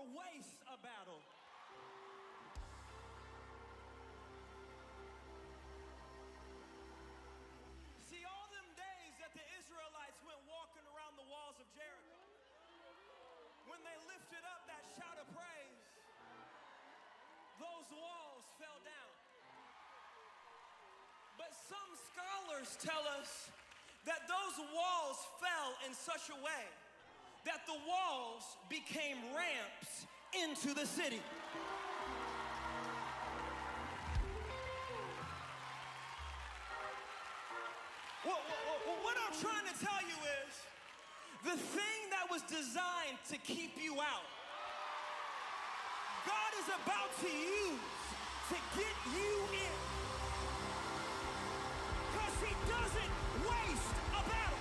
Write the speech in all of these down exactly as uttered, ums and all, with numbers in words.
waste a battle. See, all them days that the Israelites went walking around the walls of Jericho, when they lifted up that shout of praise, those walls fell down. But some scholars tell us that those walls fell in such a way that the walls became ramps into the city. What, what, what I'm trying to tell you is, the thing that was designed to keep you out, God is about to use to get you in. Because he doesn't waste a battle.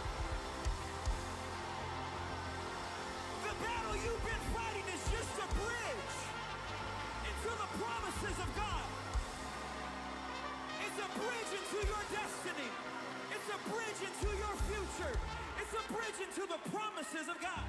The battle you've been fighting is just a bridge into the promises of God. It's a bridge into your destiny. It's a bridge into your future. It's a bridge into the promises of God.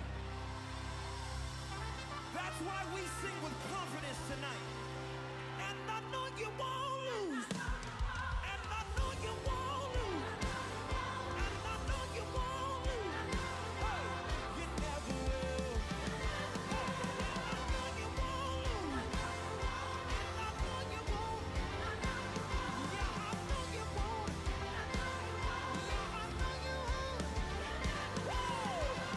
That's why we sing with confidence tonight. And I know you won't lose. And I know you won't lose. And I know you won't lose. Hey, you never will. Hey, and I know you won't lose. And I know you won't. Yeah, I know you won't. Yeah, I know you won't. Woo!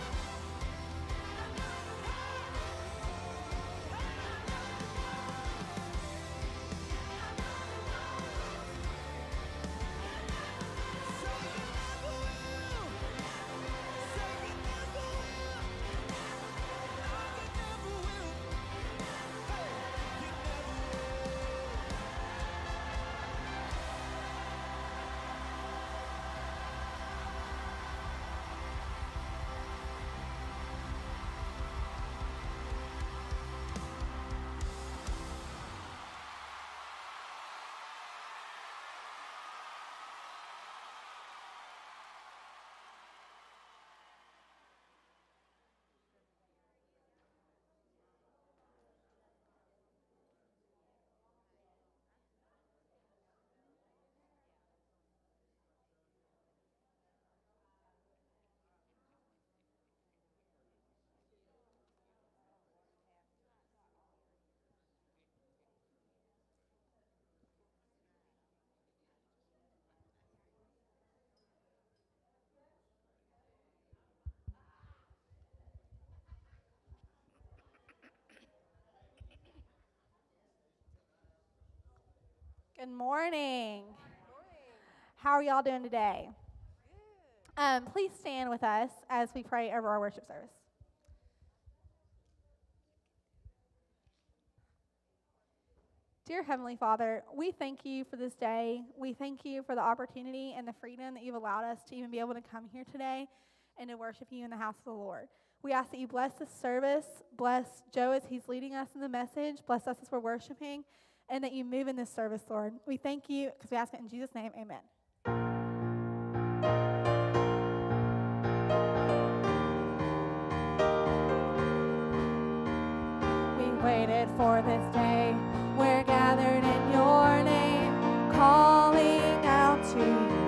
Good morning. How are y'all doing today? Um, please stand with us as we pray over our worship service. Dear Heavenly Father, we thank you for this day. We thank you for the opportunity and the freedom that you've allowed us to even be able to come here today and to worship you in the house of the Lord. We ask that you bless this service, bless Joe as he's leading us in the message, bless us as we're worshiping, and that you move in this service, Lord. We thank you because we ask it in Jesus' name. Amen. We waited for this day. We're gathered in your name, calling out to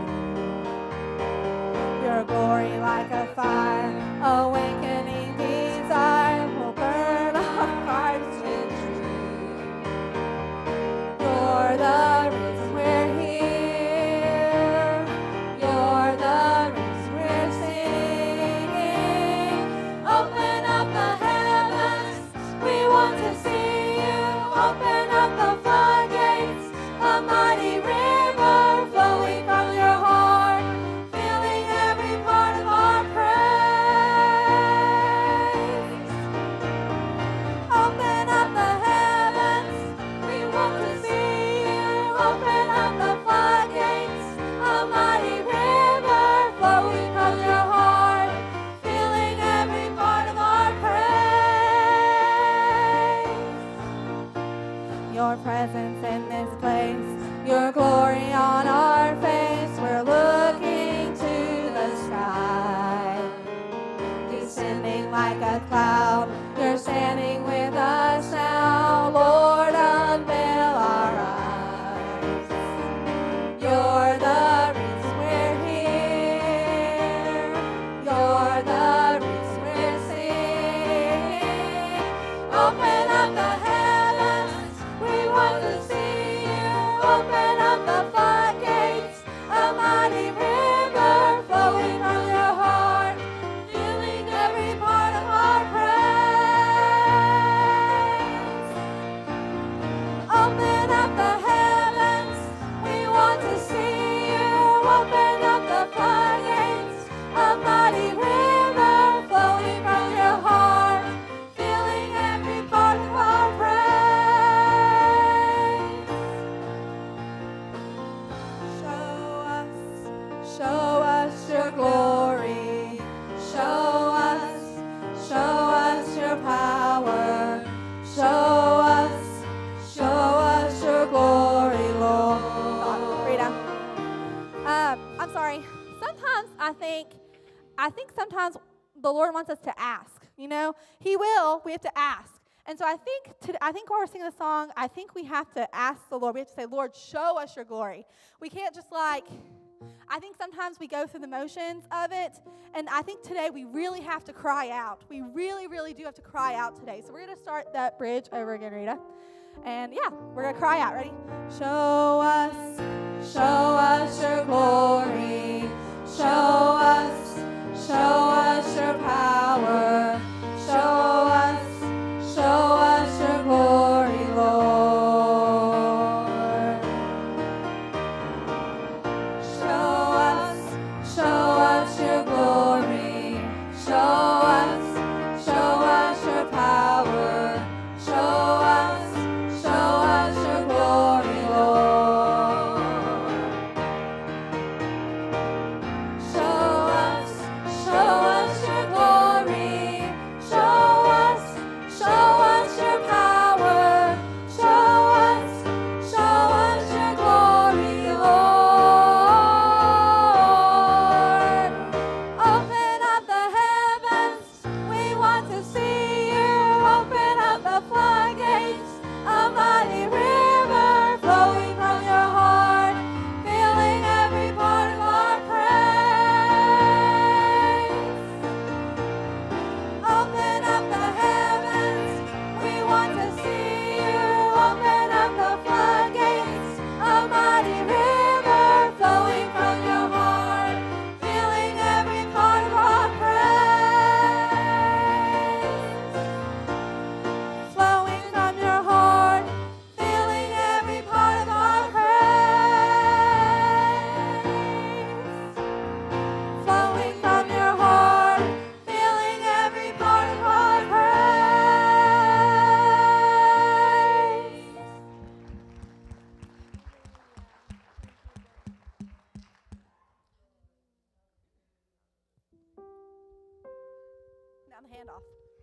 you. Your glory like a fire, awakening desire will burn our hearts with truth. You're the reason we're here. You're the reason we're singing. Open up the heavens, we want to see you. Open up the floodgates, a mighty river flowing from your heart, filling every part of our praise. Open up the heavens, we want to see you. Open up the floodgates, a mighty river flowing from your heart, filling every part of our praise. Your presence in this place, your glory on our face, we're looking to the sky, descending like a cloud, your you're standing with us now. Lord, unveil our eyes. You're the reason we're here. You're the reason we're singing. Open up the heavens, we want to see you. Open up the floodgates, a mighty river flowing from your heart, filling every part of our praise. Open up the heavens, we want to see you. Open up the floodgates, a mighty river flowing from your heart, filling every part of our praise. Show us, show us your glory. Show us, show us your power. Show us, show us your glory, Lord. Rita. Um, I'm sorry. Sometimes I think, I think sometimes the Lord wants us to ask. You know, He will. We have to ask. And so I think, to, I think while we're singing the song, I think we have to ask the Lord. We have to say, Lord, show us your glory. We can't just like, I think sometimes we go through the motions of it. And I think today we really have to cry out. We really, really do have to cry out today. So we're going to start that bridge over again, Rita. And yeah, we're going to cry out. Ready? Show us, show us your glory. Show us, show us your power. Show us, show us your glory, Lord. Show us, show us your glory. Show us, show us your power. Show us, show us your glory, Lord. Show us, show us your glory. Show us, show us your power. Show us, show us your glory, Lord. Open up the heavens, we want to see you. Open up the floodgates, a mighty river flowing from your heart, filling every part of our praise. Open up the heavens, we want to see you. Open up the floodgates, a mighty river flowing from your heart, filling every part of our praise. Flowing from your heart, filling every part of our praise. Flowing from your heart, filling every part of our praise. Now the handoff.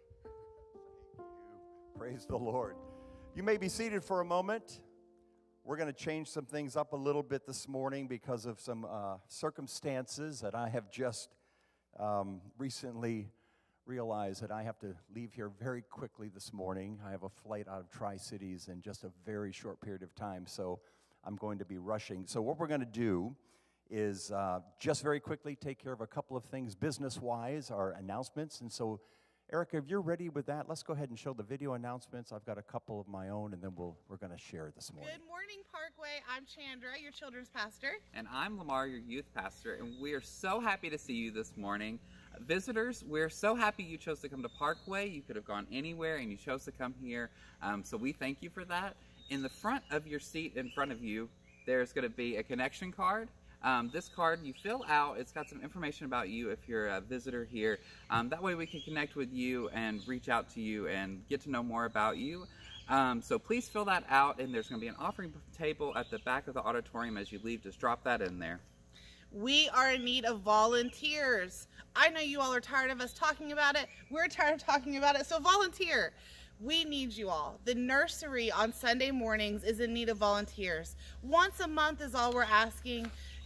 Praise the Lord. You may be seated for a moment. We're going to change some things up a little bit this morning because of some uh, circumstances that I have just um, recently realized that I have to leave here very quickly this morning. I have a flight out of Tri-Cities in just a very short period of time, so I'm going to be rushing. So what we're going to do is uh, just very quickly take care of a couple of things business-wise, our announcements. And so, Erica, if you're ready with that, let's go ahead and show the video announcements. I've got a couple of my own, and then we'll, we're going to share this morning. Good morning, Parkway. I'm Chandra, your children's pastor. And I'm Lamar, your youth pastor, and we are so happy to see you this morning. Visitors, we're so happy you chose to come to Parkway. You could have gone anywhere, and you chose to come here, um, so we thank you for that. In the front of your seat in front of you, there's going to be a connection card. Um, this card you fill out, it's got some information about you if you're a visitor here. Um, that way we can connect with you and reach out to you and get to know more about you. Um, so please fill that out, and there's going to be an offering table at the back of the auditorium as you leave. Just drop that in there. We are in need of volunteers. I know you all are tired of us talking about it. We're tired of talking about it, so volunteer. We need you all. The nursery on Sunday mornings is in need of volunteers. Once a month is all we're asking.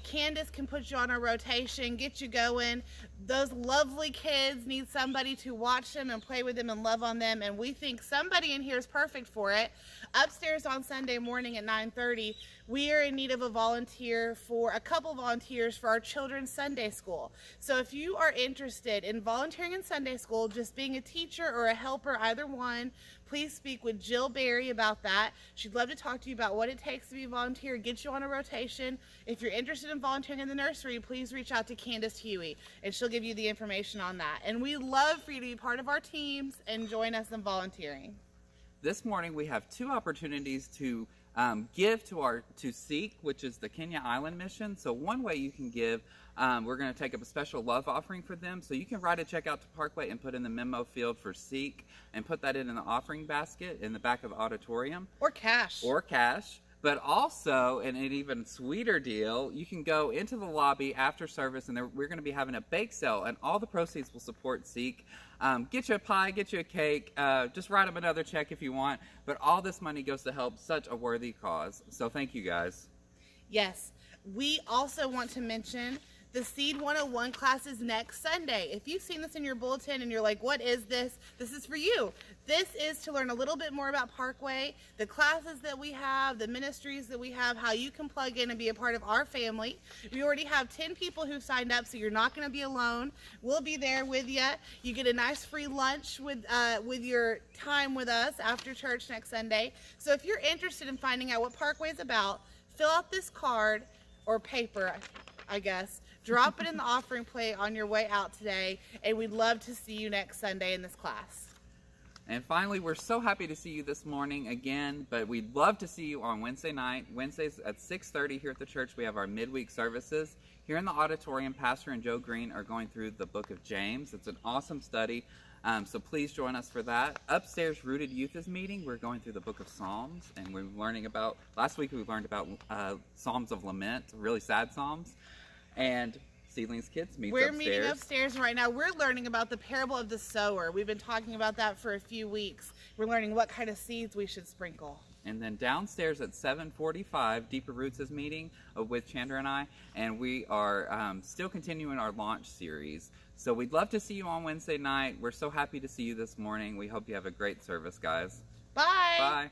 Candace can put you on a rotation, get you going. Those lovely kids need somebody to watch them and play with them and love on them, and we think somebody in here is perfect for it. Upstairs on Sunday morning at nine thirty, we are in need of a volunteer for a couple volunteers for our children's Sunday school. So if you are interested in volunteering in Sunday school, just being a teacher or a helper, either one, please speak with Jill Berry about that. She'd love to talk to you about what it takes to be a volunteer, get you on a rotation. If you're interested in volunteering in the nursery, please reach out to Candace Huey, and she'll give you the information on that. And we love for you to be part of our teams and join us in volunteering. This morning we have two opportunities to um, give to our to Seek, which is the Kenya Island mission. So one way you can give, um, we're going to take up a special love offering for them. So you can write a check out to Parkway and put in the memo field for Seek and put that in, in the offering basket in the back of the auditorium. Or cash. Or cash. But also, and an even sweeter deal, you can go into the lobby after service, and we're going to be having a bake sale, and all the proceeds will support Seek. Um, get you a pie, get you a cake, uh, just write them another check if you want, but all this money goes to help such a worthy cause. So thank you, guys. Yes. We also want to mention the Seed one oh one class is next Sunday. If you've seen this in your bulletin and you're like, what is this? This is for you. This is to learn a little bit more about Parkway, the classes that we have, the ministries that we have, how you can plug in and be a part of our family. We already have ten people who signed up, so you're not going to be alone. We'll be there with you. You get a nice free lunch with, uh, with your time with us after church next Sunday. So if you're interested in finding out what Parkway is about, fill out this card or paper, I guess. Drop it in the offering plate on your way out today, and we'd love to see you next Sunday in this class. And finally, we're so happy to see you this morning again, but we'd love to see you on Wednesday night. Wednesdays at six thirty here at the church, we have our midweek services. Here in the auditorium, Pastor and Joe Green are going through the book of James. It's an awesome study, um, so please join us for that. Upstairs, Rooted Youth is meeting. We're going through the book of Psalms, and we're learning about, last week we learned about uh, Psalms of Lament, really sad Psalms. And Seedlings Kids meets We're upstairs. meeting upstairs right now. We're learning about the parable of the sower. We've been talking about that for a few weeks. We're learning what kind of seeds we should sprinkle. And then downstairs at seven forty-five, Deeper Roots is meeting uh, with Chandra and I, and we are um, still continuing our launch series. So we'd love to see you on Wednesday night. We're so happy to see you this morning. We hope you have a great service, guys. Bye. Bye.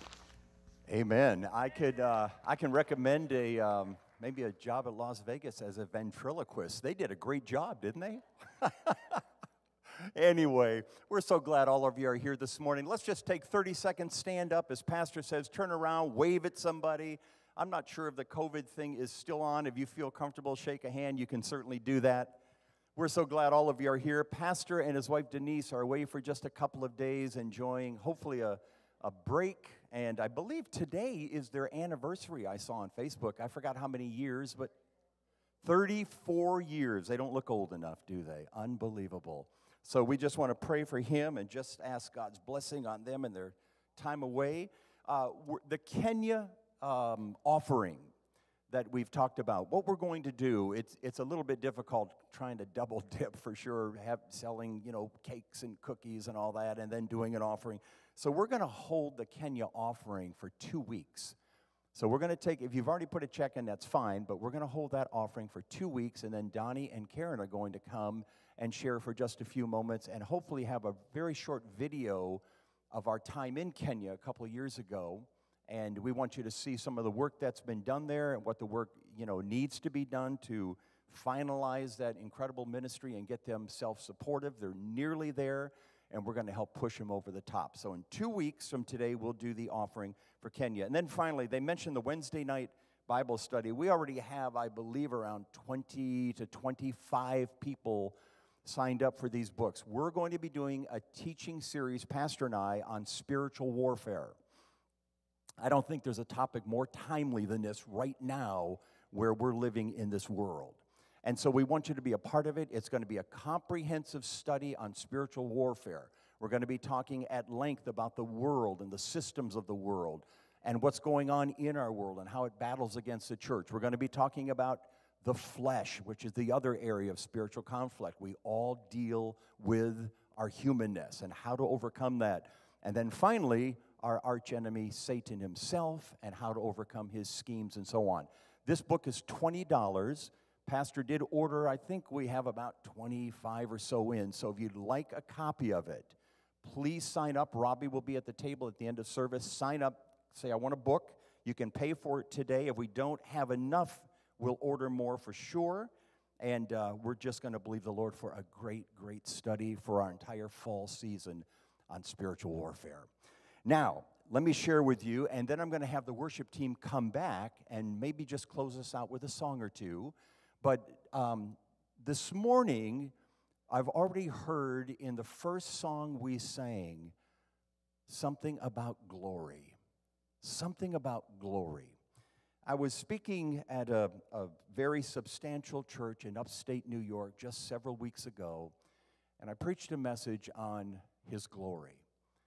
Amen. I could, uh, I can recommend a um, maybe a job at Las Vegas as a ventriloquist. They did a great job, didn't they? Anyway, we're so glad all of you are here this morning. Let's just take thirty seconds, stand up, as Pastor says, turn around, wave at somebody. I'm not sure if the COVID thing is still on. If you feel comfortable, shake a hand. You can certainly do that. We're so glad all of you are here. Pastor and his wife Denise are away for just a couple of days, enjoying hopefully a, a break. And I believe today is their anniversary, I saw on Facebook. I forgot how many years, but thirty-four years. They don't look old enough, do they? Unbelievable. So we just want to pray for him and just ask God's blessing on them and their time away. Uh, the Kenya um, offering that we've talked about, what we're going to do, it's it's a little bit difficult trying to double dip for sure, have selling, you know, cakes and cookies and all that, and then doing an offering. So we're going to hold the Kenya offering for two weeks. So we're going to take, if you've already put a check in, that's fine, but we're going to hold that offering for two weeks, and then Donnie and Karen are going to come and share for just a few moments and hopefully have a very short video of our time in Kenya a couple of years ago. And we want you to see some of the work that's been done there and what the work, you know, needs to be done to finalize that incredible ministry and get them self-supportive. They're nearly there, and we're going to help push them over the top. So in two weeks from today, we'll do the offering for Kenya. And then finally, they mentioned the Wednesday night Bible study. We already have, I believe, around twenty to twenty-five people signed up for these books. We're going to be doing a teaching series, Pastor and I, on spiritual warfare. I don't think there's a topic more timely than this right now where we're living in this world. And so we want you to be a part of it. It's going to be a comprehensive study on spiritual warfare. We're going to be talking at length about the world and the systems of the world and what's going on in our world and how it battles against the church. We're going to be talking about the flesh, which is the other area of spiritual conflict. We all deal with our humanness and how to overcome that. And then finally, our archenemy, Satan himself, and how to overcome his schemes and so on. This book is twenty dollars. Pastor did order, I think we have about twenty-five or so in. So if you'd like a copy of it, please sign up. Robbie will be at the table at the end of service. Sign up, say, I want a book. You can pay for it today. If we don't have enough, we'll order more for sure. And uh, we're just going to believe the Lord for a great, great study for our entire fall season on spiritual warfare. Now, let me share with you, and then I'm going to have the worship team come back and maybe just close us out with a song or two. But um, this morning, I've already heard in the first song we sang something about glory. Something about glory. I was speaking at a, a very substantial church in upstate New York just several weeks ago, and I preached a message on His glory.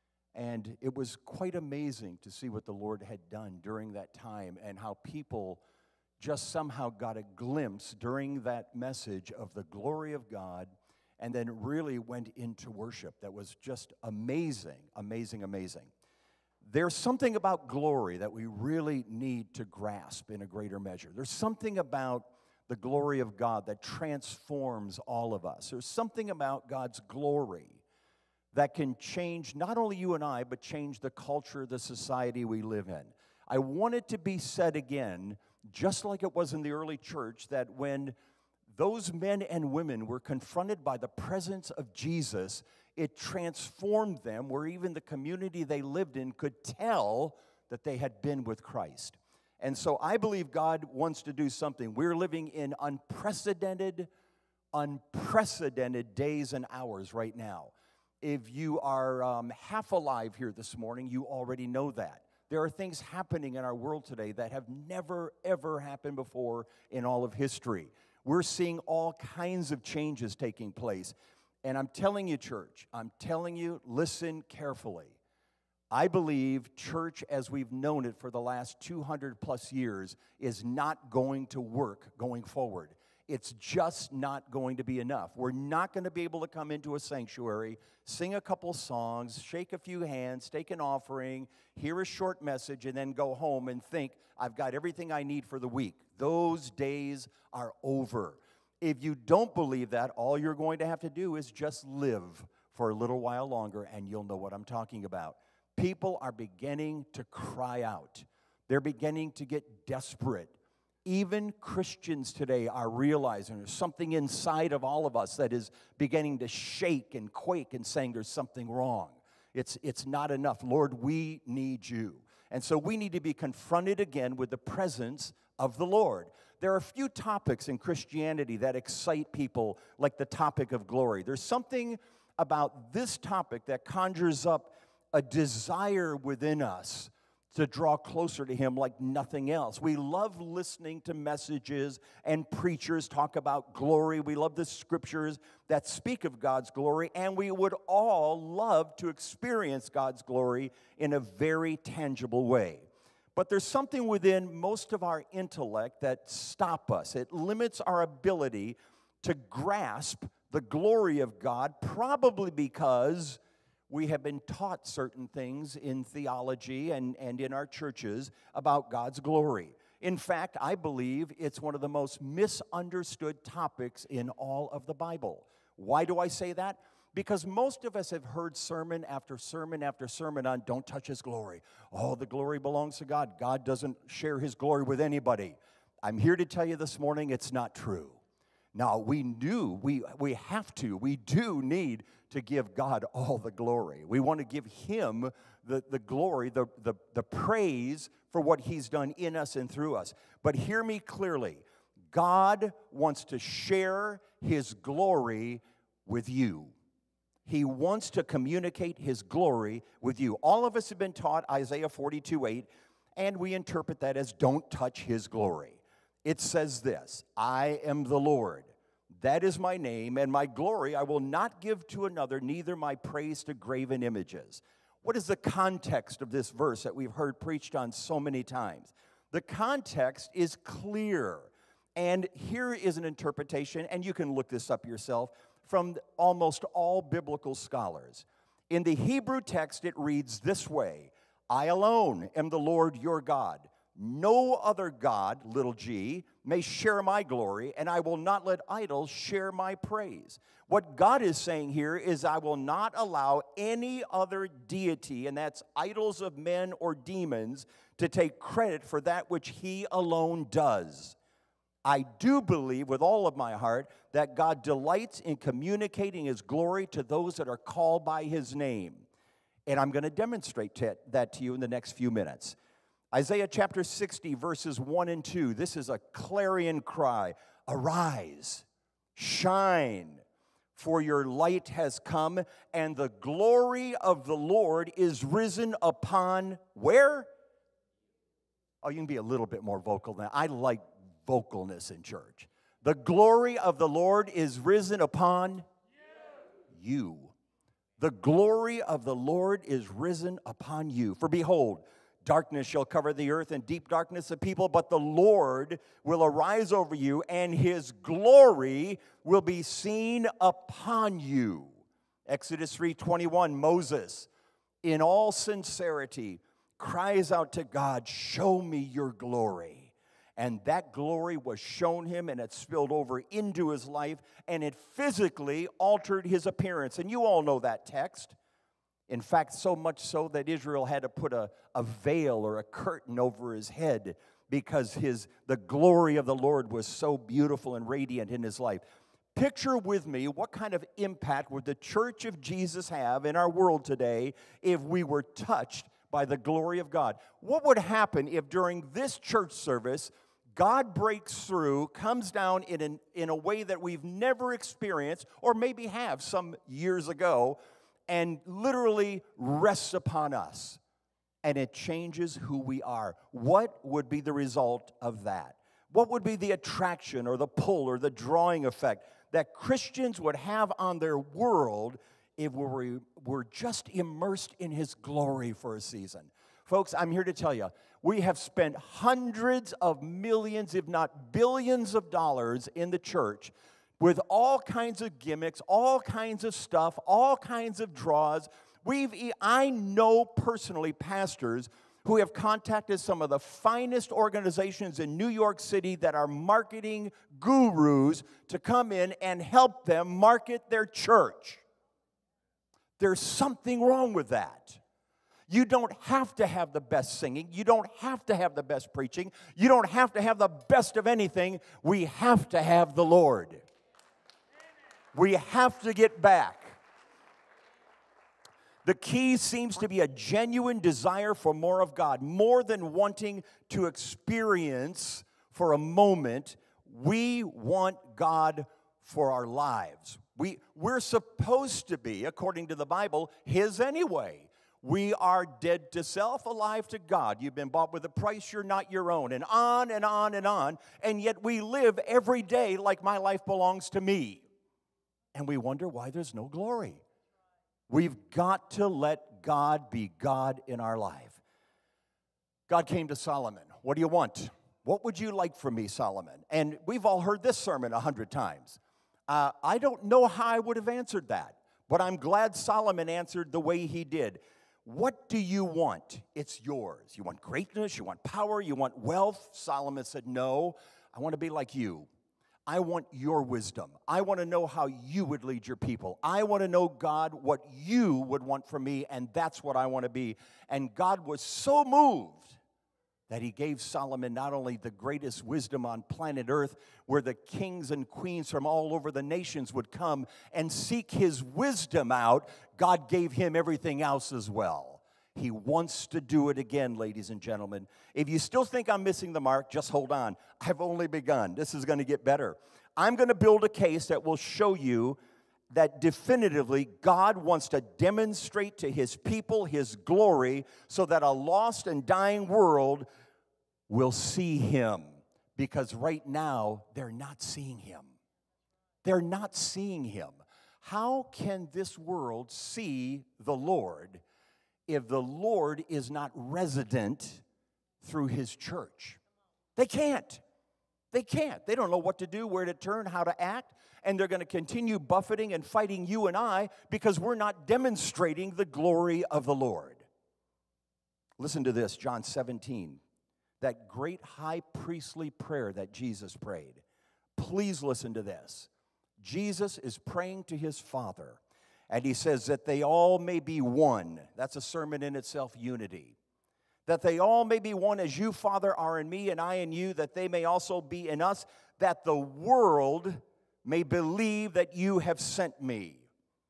And it was quite amazing to see what the Lord had done during that time and how people just somehow got a glimpse during that message of the glory of God and then really went into worship that was just amazing, amazing, amazing. There's something about glory that we really need to grasp in a greater measure. There's something about the glory of God that transforms all of us. There's something about God's glory that can change not only you and I, but change the culture, the society we live in. I want it to be said again, just like it was in the early church, that when those men and women were confronted by the presence of Jesus, it transformed them, where even the community they lived in could tell that they had been with Christ. And so I believe God wants to do something. We're living in unprecedented, unprecedented days and hours right now. If you are um, half alive here this morning, you already know that. There are things happening in our world today that have never, ever happened before in all of history. We're seeing all kinds of changes taking place. And I'm telling you, church, I'm telling you, listen carefully. I believe church as we've known it for the last two hundred plus years is not going to work going forward. It's just not going to be enough. We're not going to be able to come into a sanctuary, sing a couple songs, shake a few hands, take an offering, hear a short message, and then go home and think, I've got everything I need for the week. Those days are over. If you don't believe that, all you're going to have to do is just live for a little while longer, and you'll know what I'm talking about. People are beginning to cry out. They're beginning to get desperate. Even Christians today are realizing there's something inside of all of us that is beginning to shake and quake and saying there's something wrong. It's, it's not enough. Lord, we need you. And so we need to be confronted again with the presence of the Lord. There are a few topics in Christianity that excite people, like the topic of glory. There's something about this topic that conjures up a desire within us to draw closer to Him like nothing else. We love listening to messages and preachers talk about glory. We love the scriptures that speak of God's glory, and we would all love to experience God's glory in a very tangible way. But there's something within most of our intellect that stops us. It limits our ability to grasp the glory of God, probably because we have been taught certain things in theology and, and in our churches about God's glory. In fact, I believe it's one of the most misunderstood topics in all of the Bible. Why do I say that? Because most of us have heard sermon after sermon after sermon on don't touch His glory. Oh, the glory belongs to God. God doesn't share His glory with anybody. I'm here to tell you this morning it's not true. Now, we do, we, we have to, we do need to give God all the glory. We want to give Him the, the glory, the, the, the praise for what He's done in us and through us. But hear me clearly. God wants to share His glory with you. He wants to communicate His glory with you. All of us have been taught Isaiah forty-two eight, and we interpret that as don't touch His glory. It says this, I am the Lord. That is my name, and my glory I will not give to another, neither my praise to graven images. What is the context of this verse that we've heard preached on so many times? The context is clear, and here is an interpretation, and you can look this up yourself, from almost all biblical scholars. In the Hebrew text, it reads this way, I alone am the Lord your God. no other God, little g, may share my glory, and I will not let idols share my praise. What God is saying here is I will not allow any other deity, and that's idols of men or demons, to take credit for that which he alone does. I do believe with all of my heart that God delights in communicating his glory to those that are called by his name. And I'm going to demonstrate that to you in the next few minutes. Isaiah chapter sixty, verses one and two. This is a clarion cry. Arise, shine, for your light has come, and the glory of the Lord is risen upon where? Oh, you can be a little bit more vocal now. I like vocalness in church. The glory of the Lord is risen upon you. you. The glory of the Lord is risen upon you. For behold, darkness shall cover the earth, and deep darkness the people, but the Lord will arise over you, and his glory will be seen upon you. Exodus three twenty-one, Moses, in all sincerity, cries out to God, show me your glory. And that glory was shown him, and it spilled over into his life, and it physically altered his appearance. And you all know that text. In fact, so much so that Israel had to put a, a veil or a curtain over his head because his the glory of the Lord was so beautiful and radiant in his life. Picture with me what kind of impact would the Church of Jesus have in our world today if we were touched by the glory of God. What would happen if during this church service, God breaks through, comes down in, an, in a way that we've never experienced, or maybe have some years ago, and literally rests upon us, and it changes who we are? What would be the result of that? What would be the attraction or the pull or the drawing effect that Christians would have on their world if we were just immersed in his glory for a season? Folks, I'm here to tell you, we have spent hundreds of millions, if not billions of dollars in the church with all kinds of gimmicks, all kinds of stuff, all kinds of draws. We've, I know personally pastors who have contacted some of the finest organizations in New York City that are marketing gurus to come in and help them market their church. There's something wrong with that. You don't have to have the best singing. You don't have to have the best preaching. You don't have to have the best of anything. We have to have the Lord. We have to get back. The key seems to be a genuine desire for more of God, more than wanting to experience for a moment. We want God for our lives. We, we're supposed to be, according to the Bible, his anyway. We are dead to self, alive to God. You've been bought with a price, you're not your own. And on and on and on. And yet we live every day like my life belongs to me. And we wonder why there's no glory. We've got to let God be God in our life. God came to Solomon. What do you want? What would you like from me, Solomon? And we've all heard this sermon a hundred times. Uh, I don't know how I would have answered that, but I'm glad Solomon answered the way he did. What do you want? It's yours. You want greatness, you want power, you want wealth. Solomon said, no, I want to be like you. I want your wisdom. I want to know how you would lead your people. I want to know, God, what you would want from me, and that's what I want to be. And God was so moved that he gave Solomon not only the greatest wisdom on planet Earth, where the kings and queens from all over the nations would come and seek his wisdom out, God gave him everything else as well. He wants to do it again, ladies and gentlemen. If you still think I'm missing the mark, just hold on. I've only begun. This is going to get better. I'm going to build a case that will show you that definitively God wants to demonstrate to his people his glory so that a lost and dying world will see him. Because right now, they're not seeing him. They're not seeing him. How can this world see the Lord if the Lord is not resident through his church? They can't. They can't. They don't know what to do, where to turn, how to act. And they're going to continue buffeting and fighting you and I because we're not demonstrating the glory of the Lord. Listen to this, John seventeen, that great high priestly prayer that Jesus prayed. Please listen to this. Jesus is praying to his Father, and he says that they all may be one. That's a sermon in itself, unity. That they all may be one as you, Father, are in me and I in you, that they may also be in us, that the world may believe that you have sent me.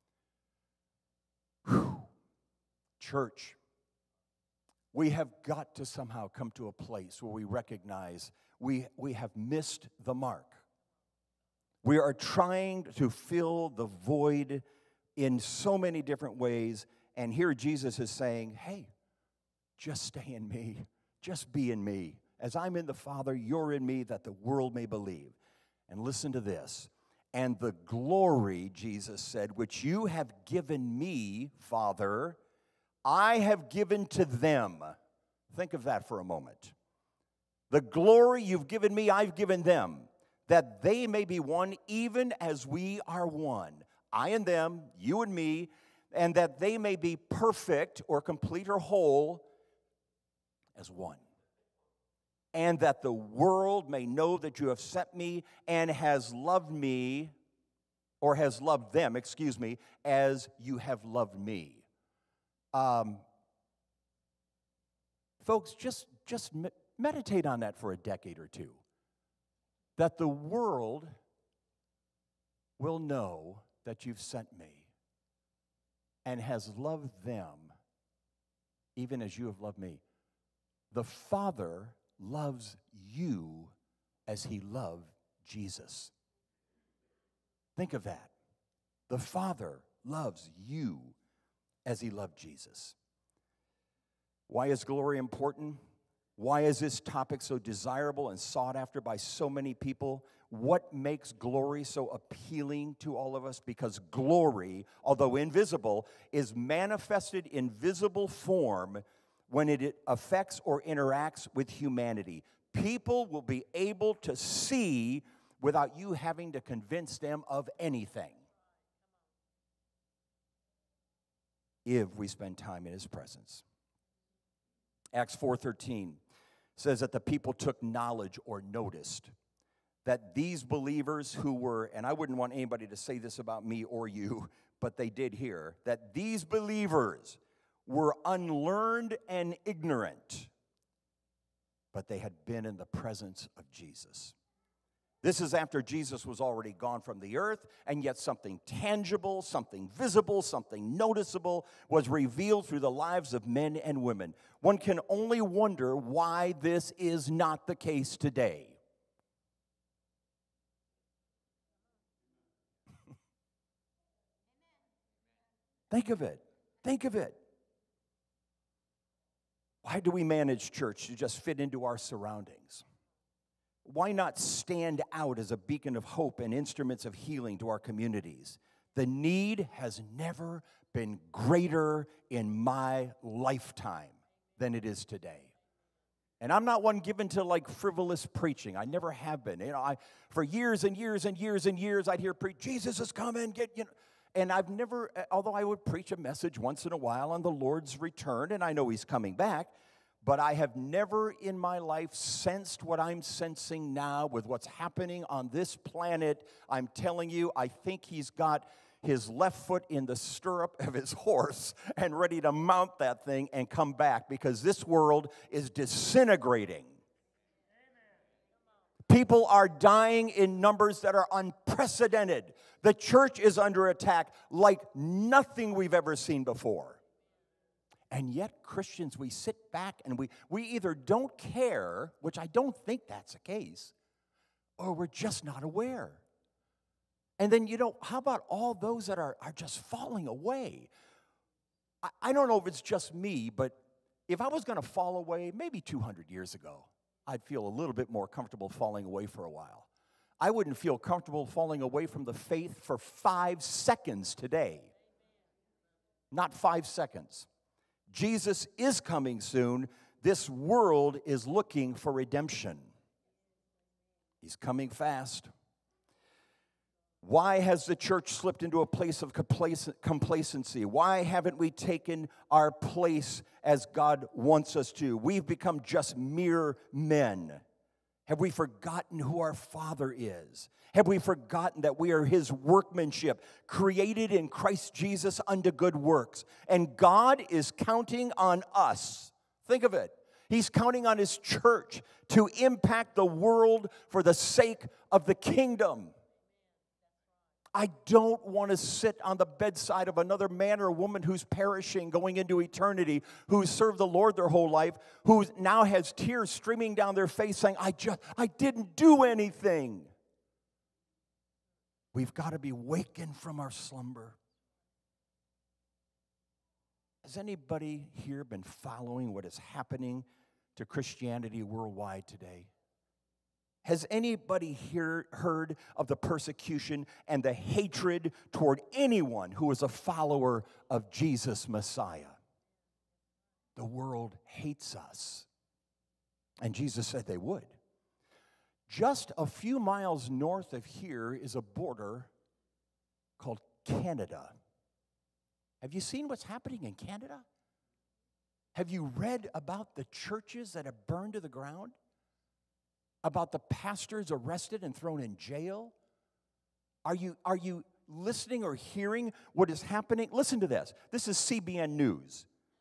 Whew. Church, we have got to somehow come to a place where we recognize we, we have missed the mark. We are trying to fill the void in so many different ways, and here Jesus is saying, hey, just stay in me, just be in me. As I'm in the Father, you're in me, that the world may believe. And listen to this. And the glory, Jesus said, which you have given me, Father, I have given to them. Think of that for a moment. The glory you've given me, I've given them, that they may be one, even as we are one. I and them, you and me, and that they may be perfect or complete or whole as one. And that the world may know that you have sent me and has loved me, or has loved them, excuse me, as you have loved me. Um, folks, just, just me- meditate on that for a decade or two. That the world will know that you've sent me and has loved them even as you have loved me. The Father loves you as he loved Jesus. Think of that. The Father loves you as he loved Jesus. Why is glory important? Why is this topic so desirable and sought after by so many people? What makes glory so appealing to all of us? Because glory, although invisible, is manifested in visible form when it affects or interacts with humanity. People will be able to see without you having to convince them of anything, if we spend time in his presence. Acts four thirteen says that the people took knowledge or noticed that these believers who were, and I wouldn't want anybody to say this about me or you, but they did here, that these believers were unlearned and ignorant, but they had been in the presence of Jesus. This is after Jesus was already gone from the earth, and yet something tangible, something visible, something noticeable was revealed through the lives of men and women. One can only wonder why this is not the case today. Think of it. Think of it. Why do we manage church to just fit into our surroundings? Why not stand out as a beacon of hope and instruments of healing to our communities? The need has never been greater in my lifetime than it is today. And I'm not one given to like frivolous preaching. I never have been. You know, I for years and years and years and years I'd hear preach, Jesus is coming, get you know. And I've never, although I would preach a message once in a while on the Lord's return, and I know he's coming back, but I have never in my life sensed what I'm sensing now with what's happening on this planet. I'm telling you, I think he's got his left foot in the stirrup of his horse and ready to mount that thing and come back, because this world is disintegrating. People are dying in numbers that are unprecedented. The church is under attack like nothing we've ever seen before. And yet, Christians, we sit back and we, we either don't care, which I don't think that's the case, or we're just not aware. And then, you know, how about all those that are, are just falling away? I, I don't know if it's just me, but if I was going to fall away maybe two hundred years ago, I'd feel a little bit more comfortable falling away for a while. I wouldn't feel comfortable falling away from the faith for five seconds today. Not five seconds. Jesus is coming soon. This world is looking for redemption. He's coming fast. Why has the church slipped into a place of complacent- complacency? Why haven't we taken our place as God wants us to? We've become just mere men. Have we forgotten who our Father is? Have we forgotten that we are His workmanship, created in Christ Jesus unto good works? And God is counting on us. Think of it. He's counting on His church to impact the world for the sake of the kingdom. I don't want to sit on the bedside of another man or woman who's perishing, going into eternity, who's served the Lord their whole life, who now has tears streaming down their face saying, I just, I didn't do anything. We've got to be wakened from our slumber. Has anybody here been following what is happening to Christianity worldwide today? Has anybody here heard of the persecution and the hatred toward anyone who is a follower of Jesus Messiah? The world hates us. And Jesus said they would. Just a few miles north of here is a border called Canada. Have you seen what's happening in Canada? Have you read about the churches that have burned to the ground? About the pastors arrested and thrown in jail? Are you, are you listening or hearing what is happening? Listen to this. This is C B N News.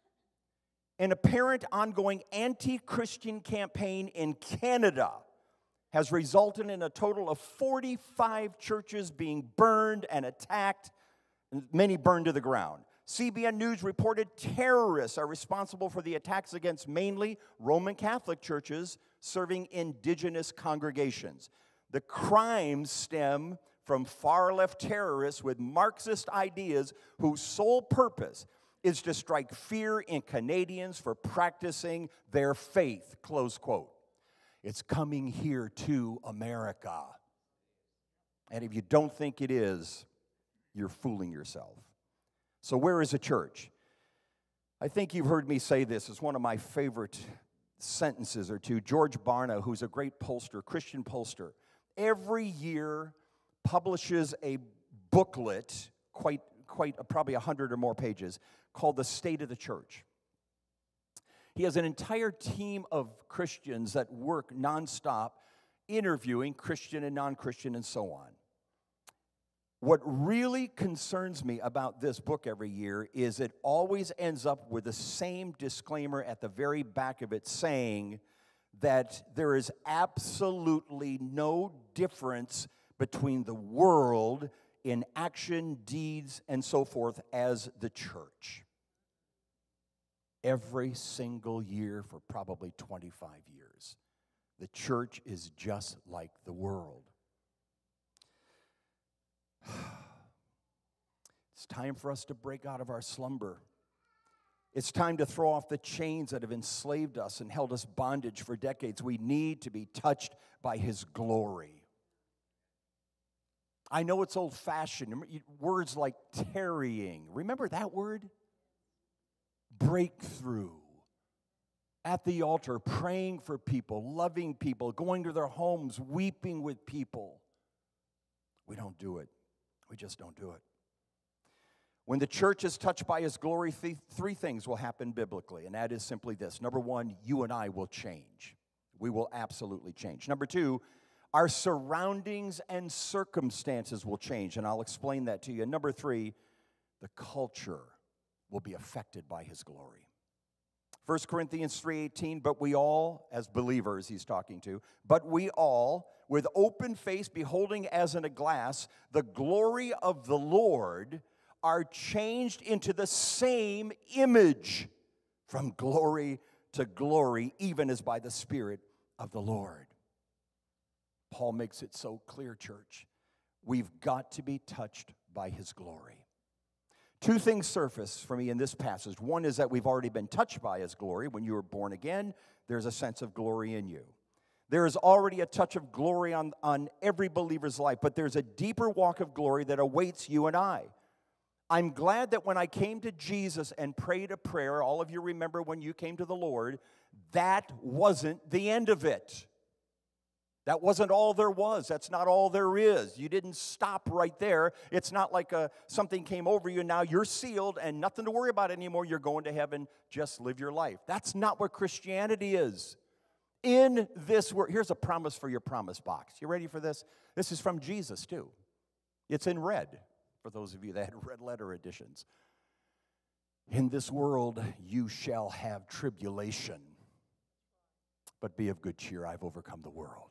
An apparent ongoing anti-Christian campaign in Canada has resulted in a total of forty-five churches being burned and attacked, and many burned to the ground. C B N News reported terrorists are responsible for the attacks against mainly Roman Catholic churches serving indigenous congregations. The crimes stem from far-left terrorists with Marxist ideas whose sole purpose is to strike fear in Canadians for practicing their faith, close quote. It's coming here to America. And if you don't think it is, you're fooling yourself. So where is the church? I think you've heard me say this. It's one of my favorite sentences or two. George Barna, who's a great pollster, Christian pollster, every year publishes a booklet, quite, quite probably a hundred or more pages, called The State of the Church. He has an entire team of Christians that work nonstop, interviewing Christian and non-Christian and so on. What really concerns me about this book every year is it always ends up with the same disclaimer at the very back of it saying that there is absolutely no difference between the world in action, deeds, and so forth as the church. Every single year for probably twenty-five years. The church is just like the world. It's time for us to break out of our slumber. It's time to throw off the chains that have enslaved us and held us bondage for decades. We need to be touched by His glory. I know it's old-fashioned. Words like tarrying. Remember that word? Breakthrough. At the altar, praying for people, loving people, going to their homes, weeping with people. We don't do it. We just don't do it. When the church is touched by His glory, th- three things will happen biblically, and that is simply this. Number one, you and I will change. We will absolutely change. Number two, our surroundings and circumstances will change, and I'll explain that to you. And number three, the culture will be affected by His glory. First Corinthians three eighteen, but we all, as believers he's talking to, but we all, with open face, beholding as in a glass the glory of the Lord, are changed into the same image from glory to glory, even as by the Spirit of the Lord. Paul makes it so clear, church. We've got to be touched by His glory. Two things surface for me in this passage. One is that we've already been touched by His glory. When you were born again, there's a sense of glory in you. There is already a touch of glory on, on every believer's life, but there's a deeper walk of glory that awaits you and I. I'm glad that when I came to Jesus and prayed a prayer, all of you remember when you came to the Lord, that wasn't the end of it. That wasn't all there was. That's not all there is. You didn't stop right there. It's not like a, something came over you and now you're sealed and nothing to worry about anymore. You're going to heaven. Just live your life. That's not what Christianity is. In this world, here's a promise for your promise box. You ready for this? This is from Jesus too. It's in red for those of you that had red letter editions. In this world you shall have tribulation, but be of good cheer. I've overcome the world.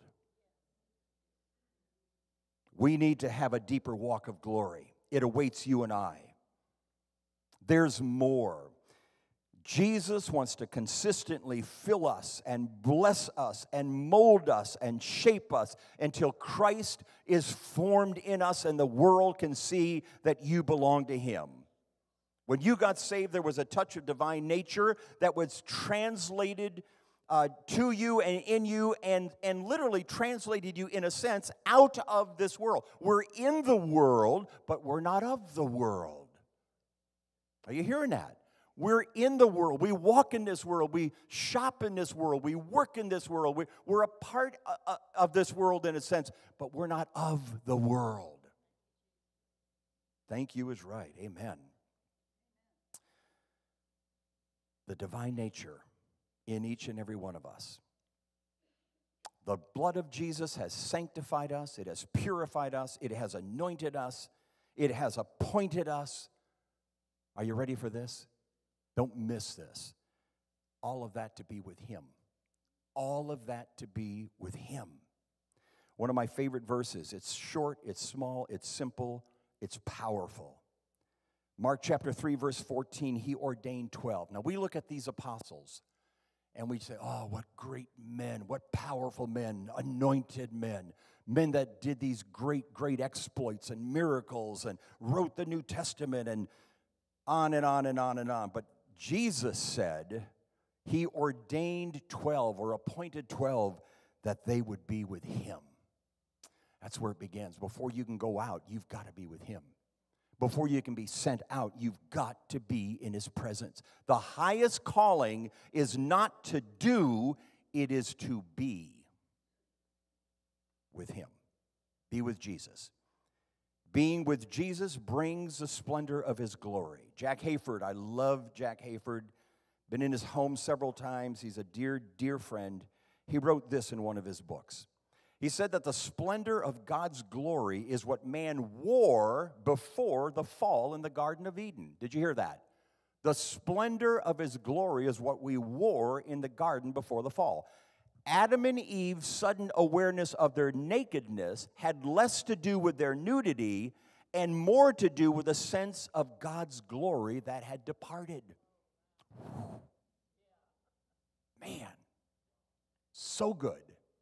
We need to have a deeper walk of glory. It awaits you and I. There's more. Jesus wants to consistently fill us and bless us and mold us and shape us until Christ is formed in us and the world can see that you belong to Him. When you got saved, there was a touch of divine nature that was translated Uh, to you and in you and, and literally translated you, in a sense, out of this world. We're in the world, but we're not of the world. Are you hearing that? We're in the world. We walk in this world. We shop in this world. We work in this world. We, we're a part of, of this world in a sense, but we're not of the world. Thank you is right. Amen. The divine nature in each and every one of us. The blood of Jesus has sanctified us. It has purified us. It has anointed us. It has appointed us. Are you ready for this? Don't miss this. All of that to be with Him. All of that to be with Him. One of my favorite verses. It's short, it's small, it's simple, it's powerful. Mark chapter three, verse fourteen, He ordained twelve. Now we look at these apostles, and we say, oh, what great men, what powerful men, anointed men, men that did these great, great exploits and miracles and wrote the New Testament and on and on and on and on. But Jesus said He ordained twelve or appointed twelve that they would be with Him. That's where it begins. Before you can go out, you've got to be with Him. Before you can be sent out, you've got to be in His presence. The highest calling is not to do, it is to be with Him. Be with Jesus. Being with Jesus brings the splendor of His glory. Jack Hayford, I love Jack Hayford. Been in his home several times. He's a dear, dear friend. He wrote this in one of his books. He said that the splendor of God's glory is what man wore before the fall in the Garden of Eden. Did you hear that? The splendor of His glory is what we wore in the garden before the fall. Adam and Eve's sudden awareness of their nakedness had less to do with their nudity and more to do with a sense of God's glory that had departed. Man, so good.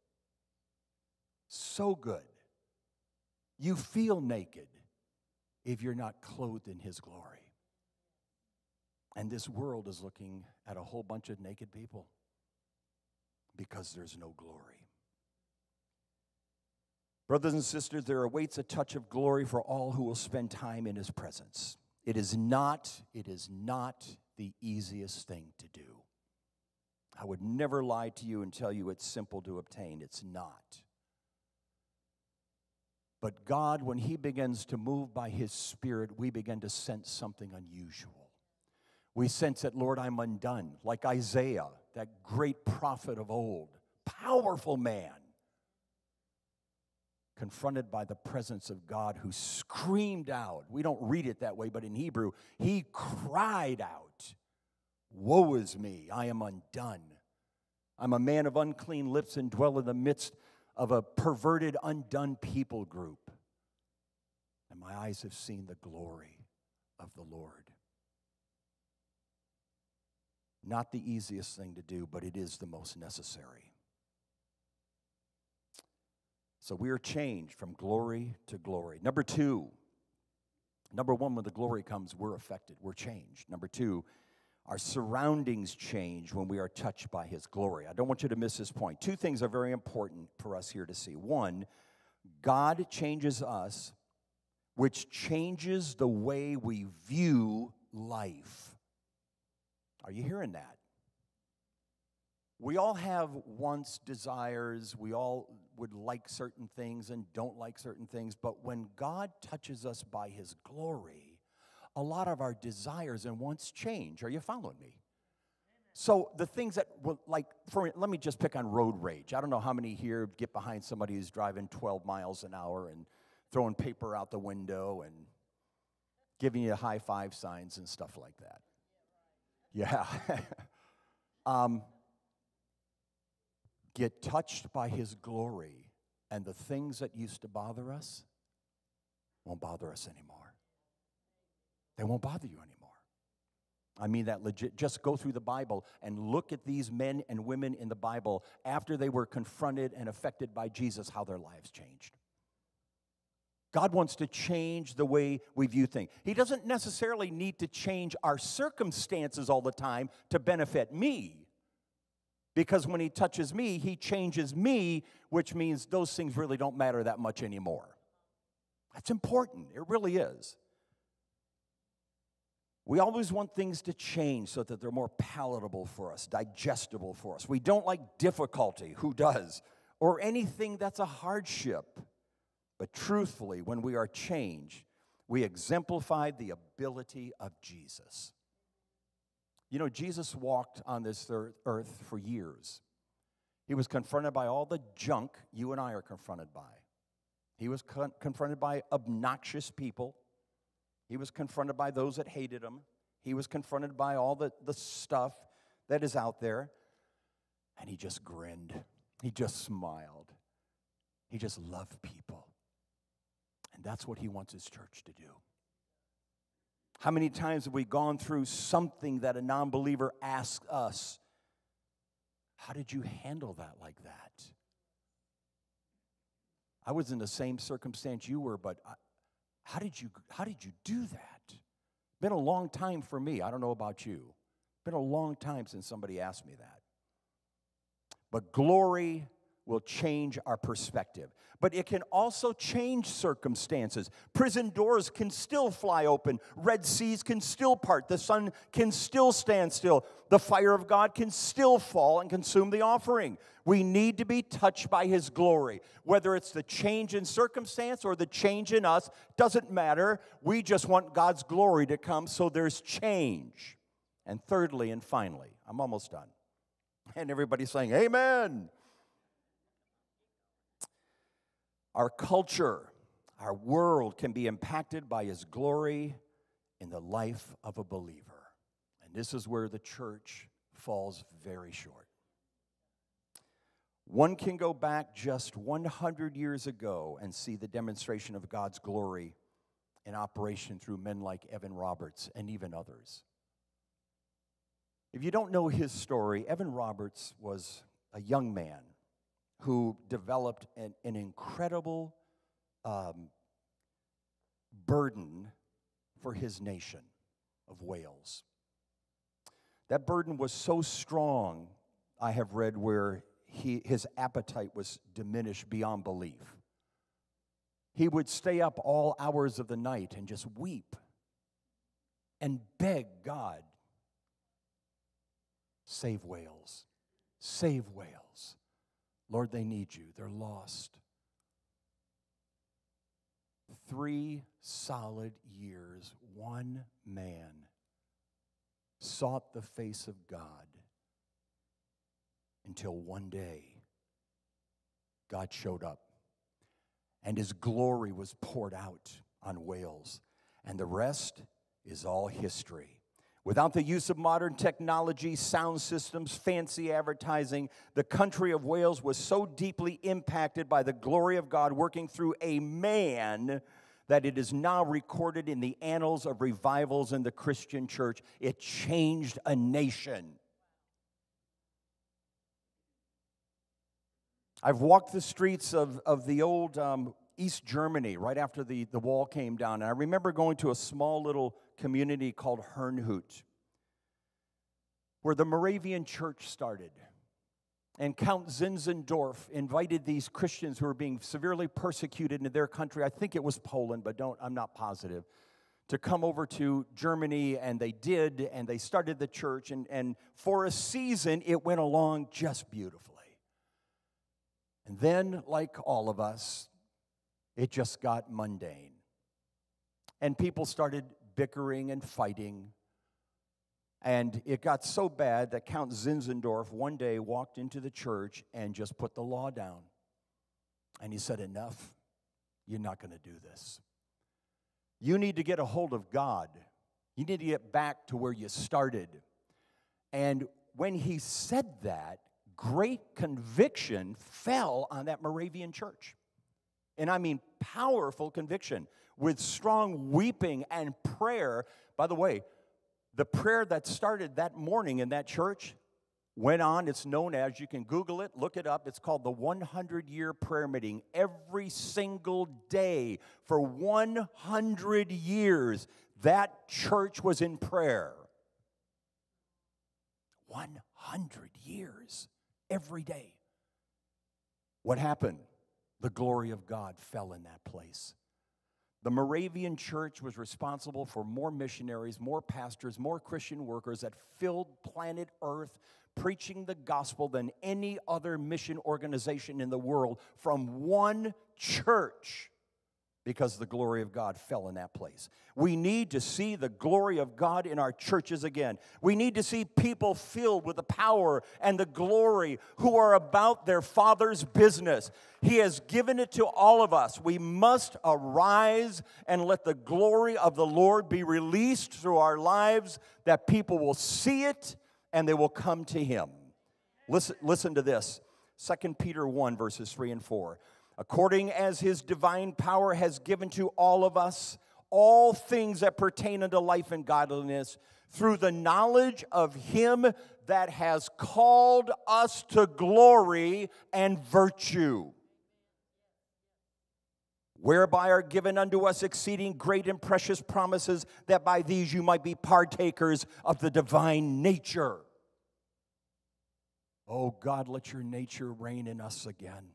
So good. You feel naked if you're not clothed in His glory. And this world is looking at a whole bunch of naked people because there's no glory. Brothers and sisters, there awaits a touch of glory for all who will spend time in His presence. It is not, it is not the easiest thing to do. I would never lie to you and tell you it's simple to obtain. It's not. But God, when He begins to move by His Spirit, we begin to sense something unusual. We sense that, Lord, I'm undone, like Isaiah, that great prophet of old, powerful man, confronted by the presence of God who screamed out. We don't read it that way, but in Hebrew, he cried out, "Woe is me, I am undone. I'm a man of unclean lips and dwell in the midst of a perverted, undone people group. And my eyes have seen the glory of the Lord." Not the easiest thing to do, but it is the most necessary. So we are changed from glory to glory. Number two, number one, when the glory comes, we're affected, we're changed. Number two, our surroundings change when we are touched by His glory. I don't want you to miss this point. Two things are very important for us here to see. One, God changes us, which changes the way we view life. Are you hearing that? We all have wants, desires. We all would like certain things and don't like certain things, but when God touches us by his glory, a lot of our desires and wants change. Are you following me? So the things that, will, like, for let me just pick on road rage. I don't know how many here get behind somebody who's driving twelve miles an hour and throwing paper out the window and giving you high five signs and stuff like that. Yeah. um, get touched by his glory, and the things that used to bother us won't bother us anymore. They won't bother you anymore. I mean that legit. Just go through the Bible and look at these men and women in the Bible after they were confronted and affected by Jesus, how their lives changed. God wants to change the way we view things. He doesn't necessarily need to change our circumstances all the time to benefit me. Because when he touches me, he changes me, which means those things really don't matter that much anymore. That's important. It really is. We always want things to change so that they're more palatable for us, digestible for us. We don't like difficulty. Who does? Or anything that's a hardship. But truthfully, when we are changed, we exemplify the ability of Jesus. You know, Jesus walked on this earth for years. He was confronted by all the junk you and I are confronted by. He was con- confronted by obnoxious people. He was confronted by those that hated him. He was confronted by all the, the stuff that is out there. And he just grinned. He just smiled. He just loved people. And that's what he wants his church to do. How many times have we gone through something that a non-believer asked us, how did you handle that like that? I was in the same circumstance you were, but I, How did you how did you do that? Been a long time for me. I don't know about you. Been a long time since somebody asked me that. But glory will change our perspective. But it can also change circumstances. Prison doors can still fly open. Red seas can still part. The sun can still stand still. The fire of God can still fall and consume the offering. We need to be touched by his glory. Whether it's the change in circumstance or the change in us, doesn't matter. We just want God's glory to come so there's change. And thirdly and finally, I'm almost done. And everybody's saying, amen. Our culture, our world can be impacted by his glory in the life of a believer. And this is where the church falls very short. One can go back just one hundred years ago and see the demonstration of God's glory in operation through men like Evan Roberts and even others. If you don't know his story, Evan Roberts was a young man who developed an, an incredible um, burden for his nation of Wales. That burden was so strong, I have read, where he, his appetite was diminished beyond belief. He would stay up all hours of the night and just weep and beg God, save Wales, save Wales. Lord, they need you. They're lost. Three solid years, one man sought the face of God until one day God showed up and his glory was poured out on Wales. And the rest is all history. Without the use of modern technology, sound systems, fancy advertising, the country of Wales was so deeply impacted by the glory of God working through a man that it is now recorded in the annals of revivals in the Christian church. It changed a nation. I've walked the streets of, of the old um, East Germany right after the, the wall came down. And I remember going to a small little community called Herrnhut, where the Moravian church started. And Count Zinzendorf invited these Christians who were being severely persecuted in their country, I think it was Poland, but don't, I'm not positive, to come over to Germany, and they did, and they started the church, and, and for a season, it went along just beautifully. And then, like all of us, it just got mundane. And people started bickering and fighting. And it got so bad that Count Zinzendorf one day walked into the church and just put the law down. And he said, enough. You're not going to do this. You need to get a hold of God. You need to get back to where you started. And when he said that, great conviction fell on that Moravian church. And I mean powerful conviction with strong weeping and prayer. By the way, the prayer that started that morning in that church went on. It's known as, you can Google it, look it up. It's called the one hundred year prayer meeting. Every single day for one hundred years, that church was in prayer. one hundred years, every day. What happened? The glory of God fell in that place. The Moravian church was responsible for more missionaries, more pastors, more Christian workers that filled planet Earth preaching the gospel than any other mission organization in the world from one church, because the glory of God fell in that place. We need to see the glory of God in our churches again. We need to see people filled with the power and the glory who are about their Father's business. He has given it to all of us. We must arise and let the glory of the Lord be released through our lives, that people will see it and they will come to Him. Listen, listen to this. Second Peter one, verses three and four. According as His divine power has given to all of us all things that pertain unto life and godliness, through the knowledge of Him that has called us to glory and virtue, whereby are given unto us exceeding great and precious promises, that by these you might be partakers of the divine nature. Oh God, let your nature reign in us again.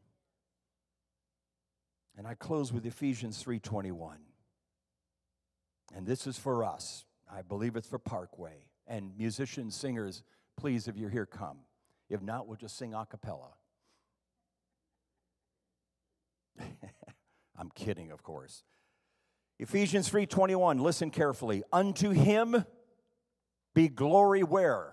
And I close with Ephesians three twenty-one. And this is for us. I believe it's for Parkway. And musicians, singers, please, if you're here, come. If not, we'll just sing a cappella. I'm kidding, of course. Ephesians three twenty-one, listen carefully. Unto Him be glory where?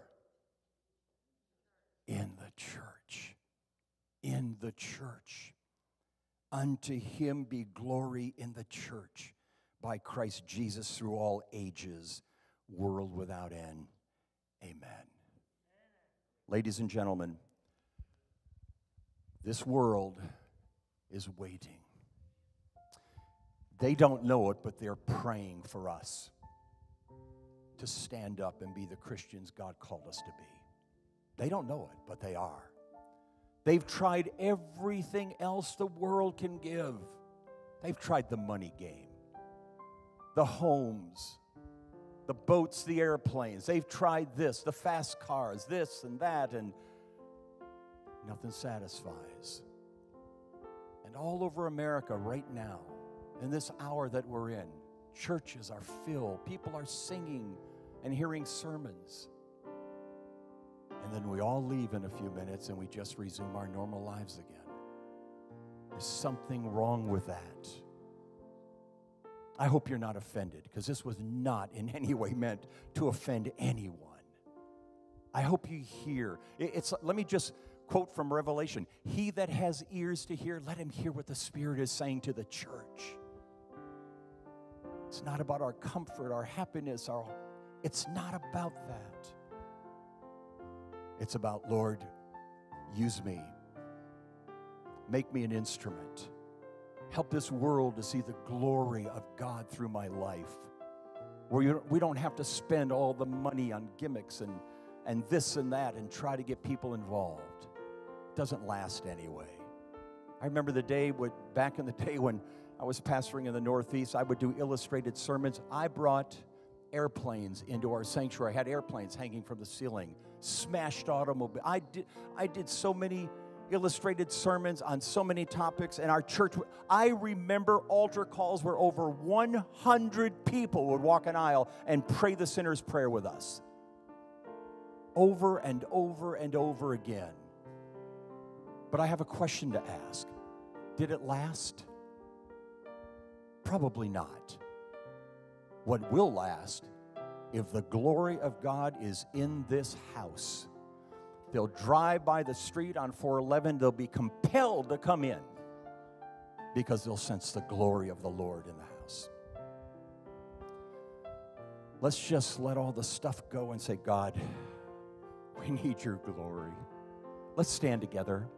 In the church. In the church. Unto Him be glory in the church by Christ Jesus through all ages, world without end. Amen. Ladies and gentlemen, this world is waiting. They don't know it, but they're praying for us to stand up and be the Christians God called us to be. They don't know it, but they are. They've tried everything else the world can give. They've tried the money game, the homes, the boats, the airplanes. They've tried this, the fast cars, this and that, and nothing satisfies. And all over America right now, in this hour that we're in, churches are filled. People are singing and hearing sermons. And then we all leave in a few minutes and we just resume our normal lives again. There's something wrong with that. I hope you're not offended, because this was not in any way meant to offend anyone. I hope you hear. It's, let me just quote from Revelation. He that has ears to hear, let him hear what the Spirit is saying to the church. It's not about our comfort, our happiness, our, it's not about that. It's about, Lord, use me. Make me an instrument. Help this world to see the glory of God through my life. Where we don't have to spend all the money on gimmicks and, and this and that and try to get people involved. It doesn't last anyway. I remember the day, when, back in the day when I was pastoring in the Northeast, I would do illustrated sermons. I brought airplanes into our sanctuary. I had airplanes hanging from the ceiling. Smashed automobile. I did, I did so many illustrated sermons on so many topics in our church. I remember altar calls where over one hundred people would walk an aisle and pray the sinner's prayer with us. Over and over and over again. But I have a question to ask. Did it last? Probably not. What will last, if the glory of God is in this house, they'll drive by the street on four eleven, they'll be compelled to come in because they'll sense the glory of the Lord in the house. Let's just let all the stuff go and say, God, we need your glory. Let's stand together.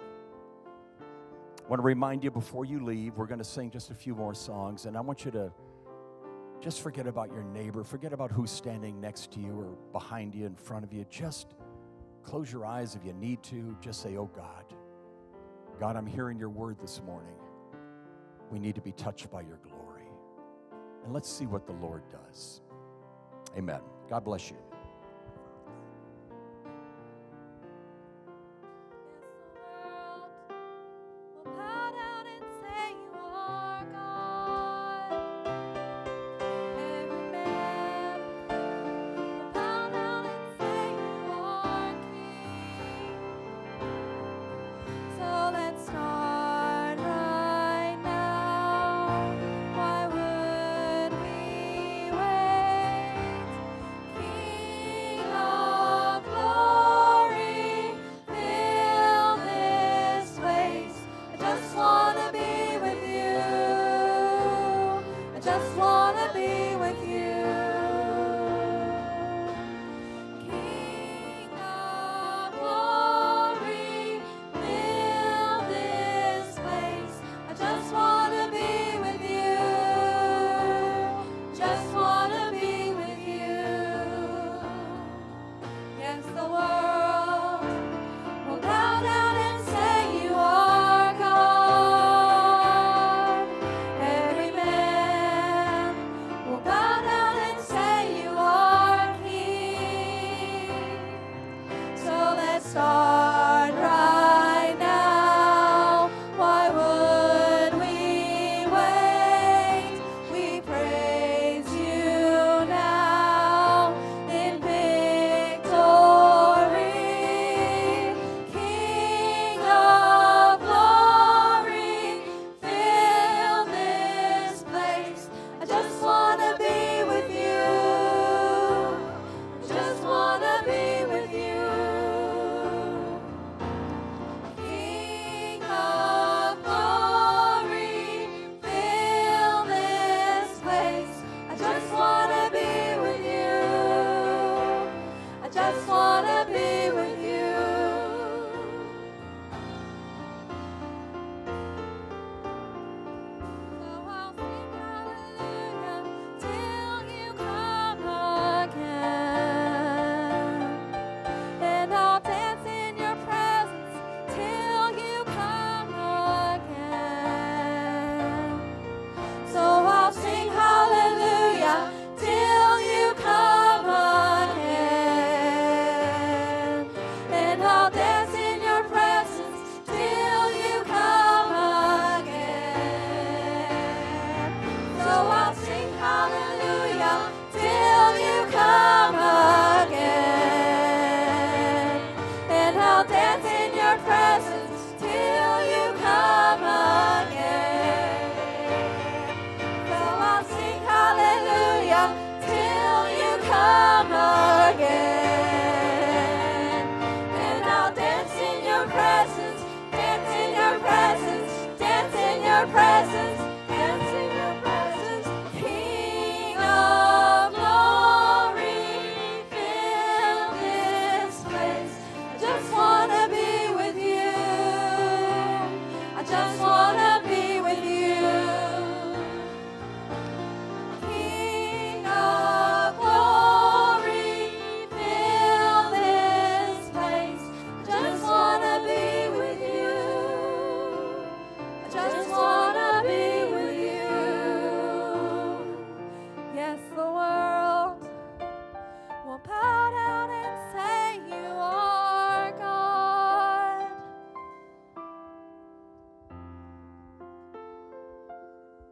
I want to remind you before you leave, we're going to sing just a few more songs, and I want you to just forget about your neighbor. Forget about who's standing next to you or behind you, in front of you. Just close your eyes if you need to. Just say, oh God, God, I'm hearing your word this morning. We need to be touched by your glory. And let's see what the Lord does. Amen. God bless you.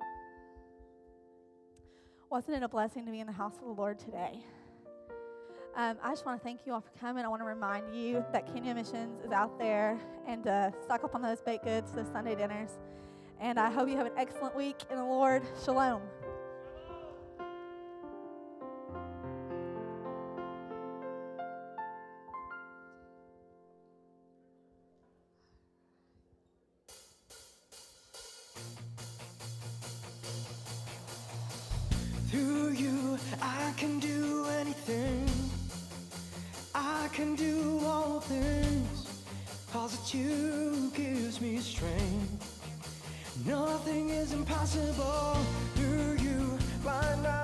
Wasn't it a blessing to be in the house of the Lord today? Um, I just want to thank you all for coming. I want to remind you that Kenya Missions is out there and uh, stock up on those baked goods, those Sunday dinners. And I hope you have an excellent week in the Lord. Shalom. Through you, I can do anything. I can do all things. Cause it's you who gives me strength. Nothing is impossible. Through you, blind